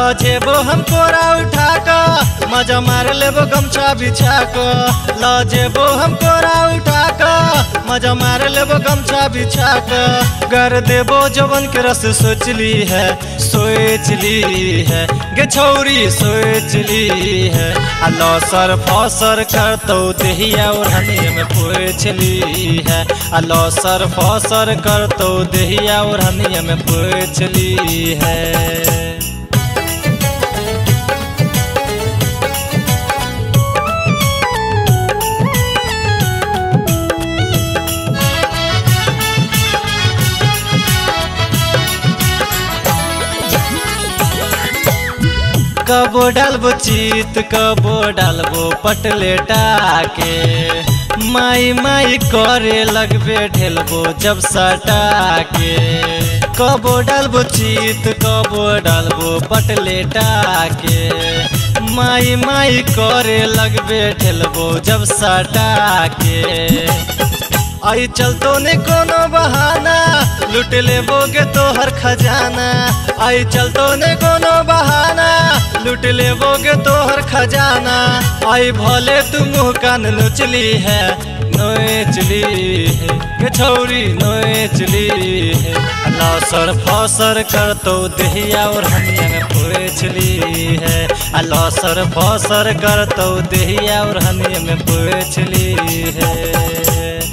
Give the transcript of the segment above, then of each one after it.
जेबो हम कोरा उठा कर मजा मार लेबो गमछा बिछा कर। ल जेबो हम कोरा उठा कर मजा मार लेबो गमछा बिछा कर। कर देबो जवन के रस सोच ली है गे छौरी सोच ली है। लौसर फौसर करतो देहिया ओढ़नी में पोछ ली है। लौसर फौसर करतो देहिया ओढ़नी में पोछ ली है। कबो डालबो चीत कबो डालबो पटलेटा के। माई माई करे लगबे ढेलबो जब सटा के। कबो डालबो चीत कबो डालबो पटलेटा के। माई माई करे लगबे ढेलबो जब सटा के। आई चलतो ने कोनो बहाना लुट लेबोगे तोहर खजाना। आई चलतो ने कोनो बहाना लुट लेबोगे तोहर खजाना। आई भले तू मुँह कान नोचली है गे छौरी नोचली है। लौसर फौसर करतो देहिया ओढ़निया में पोछ ली है। लौसर फौसर करतो देहिया ओढ़निया में पोछ ली है।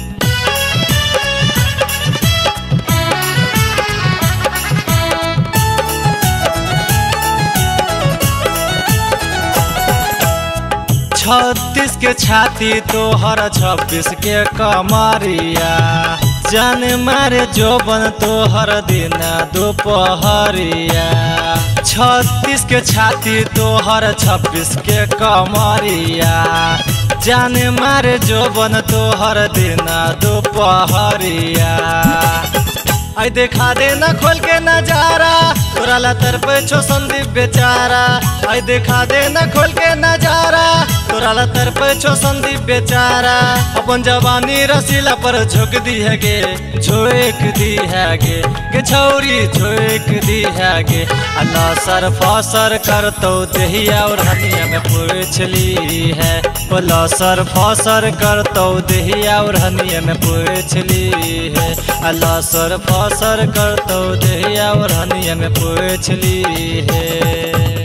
छत्तीस के छाती तोहर 26 के कमरिया। जान मारे जोबन तोहर दिन दोपहरिया। 36 के छाती तोहर 26 के कमरिया। जान मारे जोबन तोहर दिन दोपहरिया। आई देखा दे ना खोल के नजारा तोरा ला तरपे छो संदीप बेचारा। आई देखा दे ना खोल के नजारा तोरा ला तरपे छो संदीप बेचारा। अपन जवानी रसीला पर झोंक दी है गे छौरी झोंक दी है गे। लौसर फौसर करतो देहिया ओढ़निया में पोछ ली है। लौसर फौसर करतो देहिया ओढ़निया में पोछ ली है। लौसर फौसर करतो देहिया ओढ़निया में पोछ ली है।